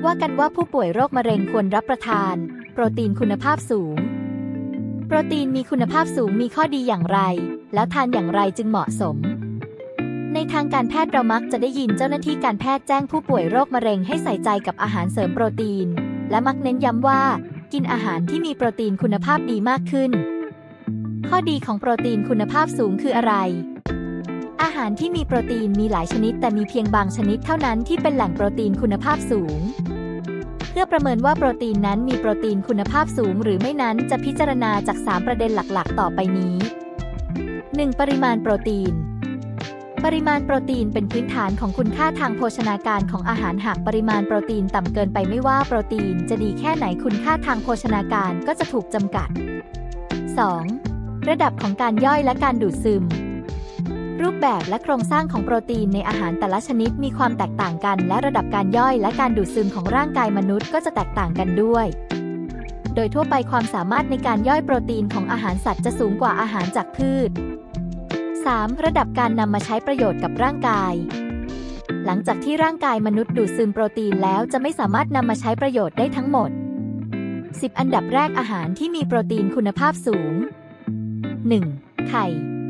ว่ากันว่าผู้ป่วยโรคมะเร็งควรรับประทานโปรตีนคุณภาพสูงโปรตีนมีคุณภาพสูงมีข้อดีอย่างไรแล้วทานอย่างไรจึงเหมาะสมในทางการแพทย์เรามักจะได้ยินเจ้าหน้าที่การแพทย์แจ้งผู้ป่วยโรคมะเร็งให้ใส่ใจกับอาหารเสริมโปรตีนและมักเน้นย้ำว่ากินอาหารที่มีโปรตีนคุณภาพดีมากขึ้นข้อดีของโปรตีนคุณภาพสูงคืออะไรอาหารที่มีโปรตีนมีหลายชนิดแต่มีเพียงบางชนิดเท่านั้นที่เป็นแหล่งโปรตีนคุณภาพสูงเพื่อประเมินว่าโปรตีนนั้นมีโปรตีนคุณภาพสูงหรือไม่นั้นจะพิจารณาจาก3ประเด็นหลักๆต่อไปนี้ 1. ปริมาณโปรตีนปริมาณโปรตีนเป็นพื้นฐานของคุณค่าทางโภชนาการของอาหารหากปริมาณโปรตีนต่ำเกินไปไม่ว่าโปรตีนจะดีแค่ไหนคุณค่าทางโภชนาการก็จะถูกจำกัด 2. ระดับของการย่อยและการดูดซึมรูปแบบและโครงสร้างของโปรตีนในอาหารแต่ละชนิดมีความแตกต่างกันและระดับการย่อยและการดูดซึมของร่างกายมนุษย์ก็จะแตกต่างกันด้วยโดยทั่วไปความสามารถในการย่อยโปรตีนของอาหารสัตว์จะสูงกว่าอาหารจากพืช 3. ระดับการนำมาใช้ประโยชน์กับร่างกายหลังจากที่ร่างกายมนุษย์ดูดซึมโปรตีนแล้วจะไม่สามารถนำมาใช้ประโยชน์ได้ทั้งหมด 10 อันดับแรกอาหารที่มีโปรตีนคุณภาพสูง 1. ไข่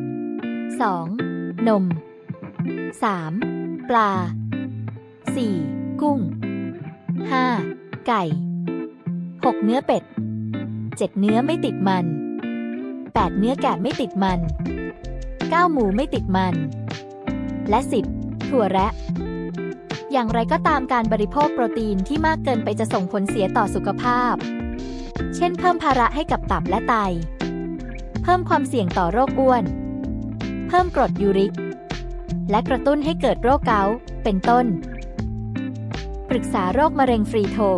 2. นม 3. ปลา 4. กุ้ง 5. ไก่ 6. เนื้อเป็ด 7. เนื้อไม่ติดมัน 8. เนื้อแกะไม่ติดมัน 9. หมูไม่ติดมันและ 10. ถั่วแระอย่างไรก็ตามการบริโภคโปรตีนที่มากเกินไปจะส่งผลเสียต่อสุขภาพเช่นเพิ่มภาระให้กับตับและไตเพิ่มความเสี่ยงต่อโรคอ้วนเพิ่มกรดยูริกและกระตุ้นให้เกิดโรคเกาต์เป็นต้นปรึกษาโรคมะเร็งฟรีโทร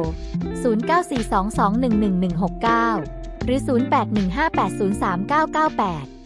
0942211169 หรือ 0815803998